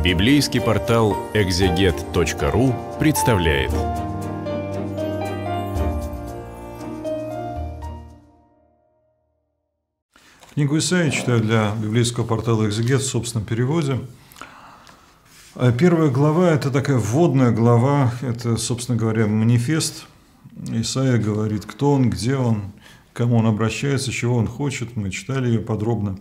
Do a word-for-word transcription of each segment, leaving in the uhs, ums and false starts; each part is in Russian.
Библейский портал экзегет точка ру представляет. Книгу Исаии читаю для библейского портала «Экзегет» в собственном переводе. Первая глава – это такая вводная глава, это, собственно говоря, манифест. Исаия говорит, кто он, где он, к кому он обращается, чего он хочет. Мы читали ее подробно.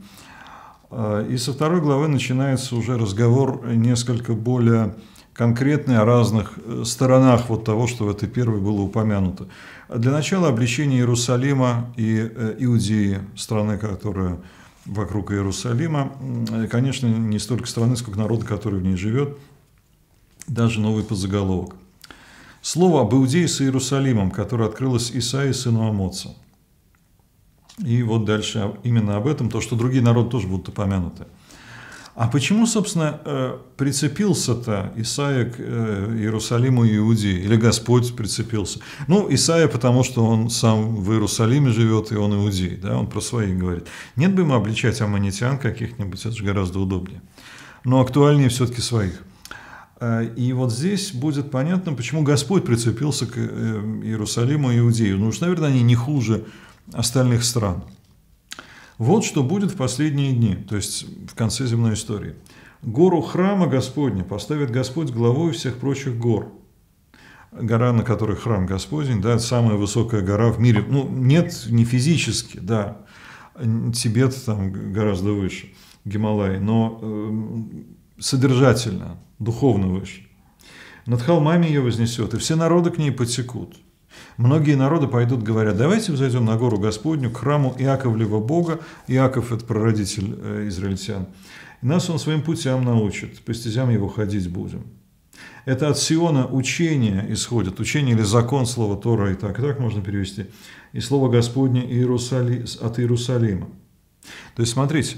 И со второй главы начинается уже разговор несколько более конкретный о разных сторонах вот того, что в этой первой было упомянуто. Для начала обличение Иерусалима и Иудеи, страны, которая вокруг Иерусалима. Конечно, не столько страны, сколько народа, который в ней живет. Даже новый подзаголовок. Слово об Иудее с Иерусалимом, которое открылось Исаии, сыну Амоца. И вот дальше именно об этом, то, что другие народы тоже будут упомянуты. А почему, собственно, прицепился-то Исаия к Иерусалиму и Иудее? Или Господь прицепился? Ну, Исаия, потому что он сам в Иерусалиме живет, и он иудей, да, он про своих говорит. Нет бы ему обличать аммонитян каких-нибудь, это же гораздо удобнее. Но актуальнее все-таки своих. И вот здесь будет понятно, почему Господь прицепился к Иерусалиму и Иудею. Ну уж, наверное, они не хуже остальных стран. Вот что будет в последние дни, то есть в конце земной истории. Гору храма Господня поставит Господь главой всех прочих гор. Гора, на которой храм Господень, да, это самая высокая гора в мире. Ну, нет, не физически, да, Тибет там гораздо выше, Гималай, но э, содержательно, духовно выше. Над холмами ее вознесет, и все народы к ней потекут. Многие народы пойдут, говорят, давайте взойдем на гору Господню, к храму Иаковлева Бога. Иаков – это прародитель э, израильтян. И нас он своим путям научит, по стезям его ходить будем. Это от Сиона учение исходит, учение или закон, слово Тора, и так, и так можно перевести, и слово Господне Иерусали... от Иерусалима. То есть, смотрите,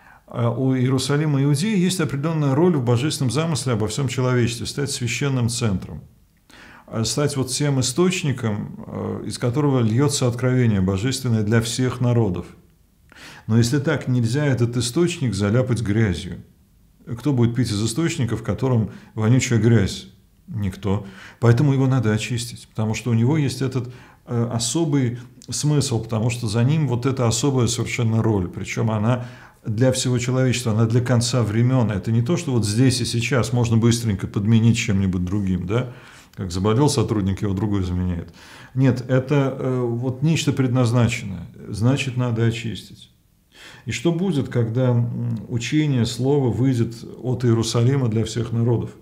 у Иерусалима и Иудеи есть определенная роль в божественном замысле обо всем человечестве, стать священным центром. Стать вот тем источником, из которого льется откровение божественное для всех народов. Но если так, нельзя этот источник заляпать грязью. Кто будет пить из источника, в котором вонючая грязь? Никто. Поэтому его надо очистить, потому что у него есть этот особый смысл, потому что за ним вот эта особая совершенно роль, причем она для всего человечества, она для конца времен. Это не то, что вот здесь и сейчас можно быстренько подменить чем-нибудь другим, да? Как заболел сотрудник, его другой заменяет. Нет, это э, вот нечто предназначенное, значит, надо очистить. И что будет, когда учение, слово выйдет от Иерусалима для всех народов?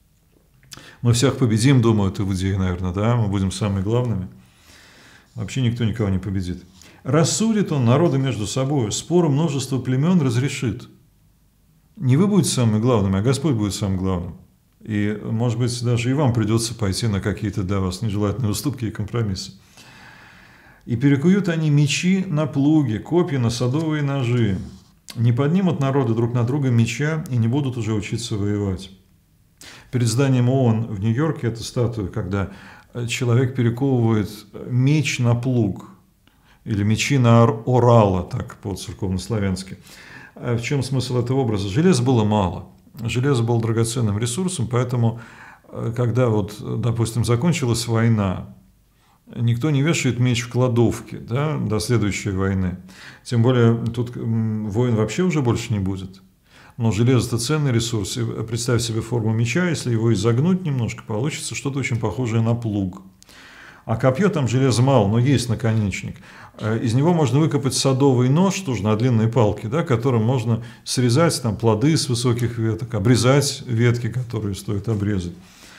Мы всех победим, думают иудеи, наверное, да, мы будем самыми главными. Вообще никто никого не победит. Рассудит он народы между собой, споры множества племен разрешит. Не вы будете самыми главными, а Господь будет самым главным. И, может быть, даже и вам придется пойти на какие-то для вас нежелательные уступки и компромиссы. И перекуют они мечи на плуги, копья на садовые ножи. Не поднимут народы друг на друга меча и не будут уже учиться воевать. Перед зданием ООН в Нью-Йорке это статуя, когда человек перековывает меч на плуг. Или мечи на орала, так по-церковнославянски. А в чем смысл этого образа? Железа было мало. Железо было драгоценным ресурсом, поэтому, когда, вот, допустим, закончилась война, никто не вешает меч в кладовке, да, до следующей войны. Тем более, тут войн вообще уже больше не будет. Но железо – это ценный ресурс. И представь себе форму меча, если его изогнуть немножко, получится что-то очень похожее на плуг. А копье там железа мало, но есть наконечник. Из него можно выкопать садовый нож, тоже на длинной палке, да, которым можно срезать там, плоды с высоких веток, обрезать ветки, которые стоит обрезать.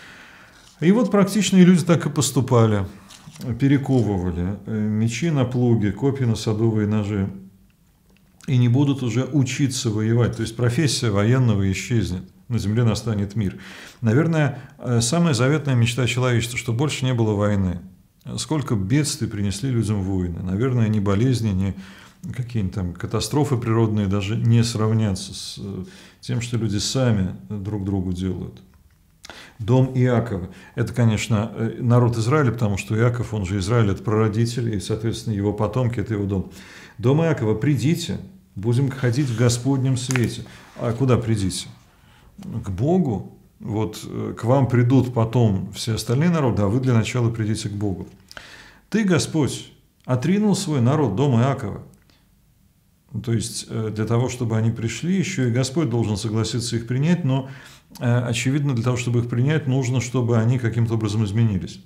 И вот практичные люди так и поступали, перековывали мечи на плуги, копья на садовые ножи. И не будут уже учиться воевать, то есть профессия военного исчезнет. На земле настанет мир. Наверное, самая заветная мечта человечества, что больше не было войны. Сколько бедствий принесли людям войны. Наверное, ни болезни, ни какие-нибудь там катастрофы природные даже не сравнятся с тем, что люди сами друг другу делают. Дом Иакова. Это, конечно, народ Израиля, потому что Иаков, он же Израиль, это прародитель, и, соответственно, его потомки – это его дом. Дом Иакова, придите, будем ходить в Господнем свете. А куда придите? к Богу, вот к вам придут потом все остальные народы, а вы для начала придите к Богу. Ты, Господь, отринул свой народ, дом Иакова. То есть для того, чтобы они пришли, еще и Господь должен согласиться их принять, но, очевидно, для того, чтобы их принять, нужно, чтобы они каким-то образом изменились.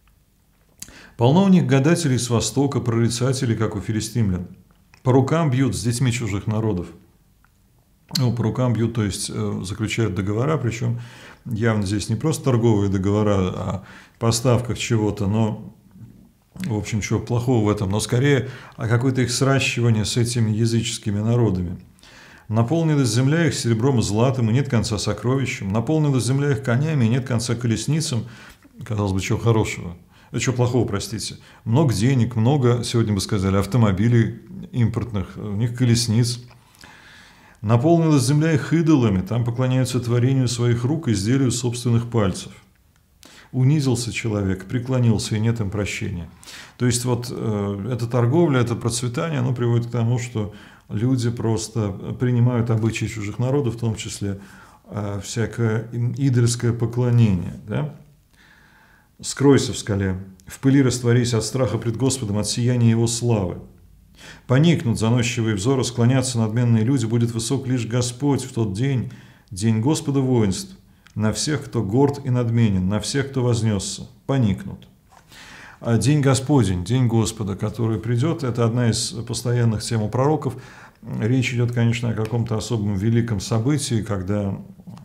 Полно у них гадателей с востока, прорицателей, как у филистимлян. По рукам бьют с детьми чужих народов. Ну, по рукам бьют, то есть заключают договора, причем явно здесь не просто торговые договора о поставках чего-то, но, в общем, чего плохого в этом, но скорее о какое-то их сращивание с этими языческими народами. Наполнилась земля их серебром и златом, и нет конца сокровищам. Наполнилась земля их конями, и нет конца колесницам. Казалось бы, чего хорошего. Чего плохого, простите. Много денег, много, сегодня бы сказали, автомобилей импортных, у них колесниц. Наполнилась земля их идолами, там поклоняются творению своих рук и изделию собственных пальцев. Унизился человек, преклонился, и нет им прощения. То есть вот э, эта торговля, это процветание, оно приводит к тому, что люди просто принимают обычаи чужих народов, в том числе э, всякое идольское поклонение. Да? «Скройся в скале, в пыли растворись от страха пред Господом, от сияния Его славы. Поникнут заносчивые взоры, склонятся надменные люди, будет высок лишь Господь в тот день, день Господа воинств, на всех, кто горд и надменен, на всех, кто вознесся, поникнут». А день Господень, день Господа, который придет, это одна из постоянных тем у пророков. Речь идет, конечно, о каком-то особом великом событии, когда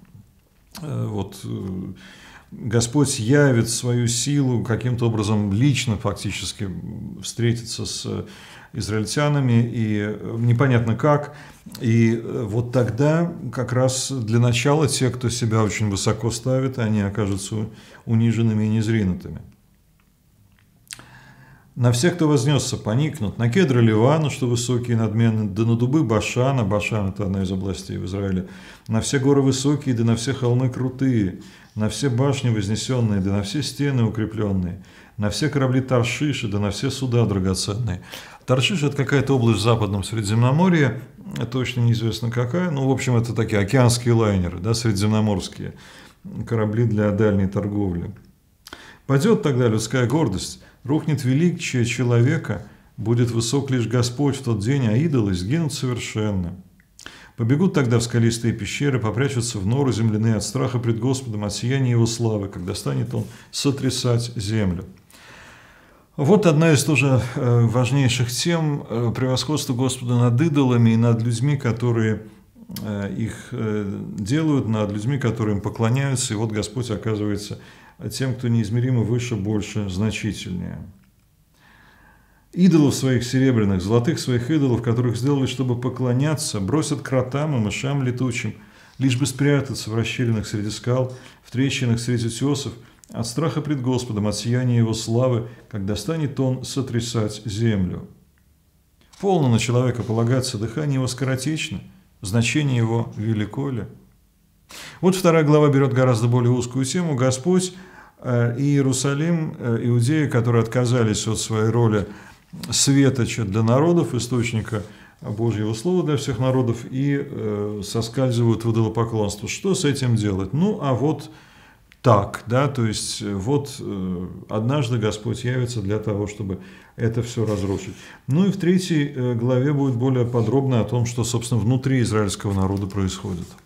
э, вот, э, Господь явит свою силу, каким-то образом лично фактически встретится с израильтянами, и непонятно как. И вот тогда как раз для начала те, кто себя очень высоко ставит, они окажутся униженными и низринутыми. «На всех, кто вознесся, поникнут, на кедры Ливана, что высокие и надменные, да на дубы Башана», Башан – это одна из областей в Израиле, «на все горы высокие, да на все холмы крутые, на все башни вознесенные, да на все стены укрепленные, на все корабли Таршиша, да на все суда драгоценные». Таршиш – это какая-то область в западном Средиземноморье, точно неизвестно какая, ну, в общем, это такие океанские лайнеры, да, средиземноморские, корабли для дальней торговли. «Падет тогда людская гордость, рухнет величие человека, будет высок лишь Господь в тот день, а идолы сгинут совершенно. Побегут тогда в скалистые пещеры, попрячутся в норы земляные от страха пред Господом, от сияния Его славы, когда станет Он сотрясать землю». Вот одна из тоже важнейших тем – превосходство Господа над идолами и над людьми, которые их делают, над людьми, которые им поклоняются. И вот Господь оказывается тем, кто неизмеримо выше, больше, значительнее. «Идолов своих серебряных, золотых своих идолов, которых сделали, чтобы поклоняться, бросят кротам и мышам летучим, лишь бы спрятаться в расщелинах среди скал, в трещинах среди утесов, от страха пред Господом, от сияния Его славы, когда станет Он сотрясать землю». Полно на человека полагаться, дыхание его скоротечно, значение его велико ли? Вот вторая глава берет гораздо более узкую тему. Господь и Иерусалим, иудеи, которые отказались от своей роли светоча для народов, источника Божьего Слова для всех народов, и соскальзывают в идолопоклонство. Что с этим делать? Ну, а вот так, да, то есть вот однажды Господь явится для того, чтобы это все разрушить. Ну и в третьей главе будет более подробно о том, что, собственно, внутри израильского народа происходит.